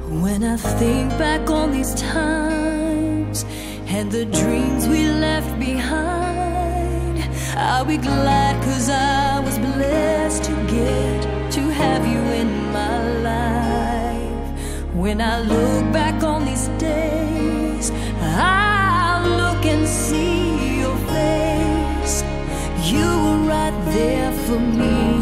When I think back on these times and the dreams we left behind, I'll be glad 'cause I was blessed to get to have you in my life. When I look back on these days, I'll look and see your face. You were right there for me.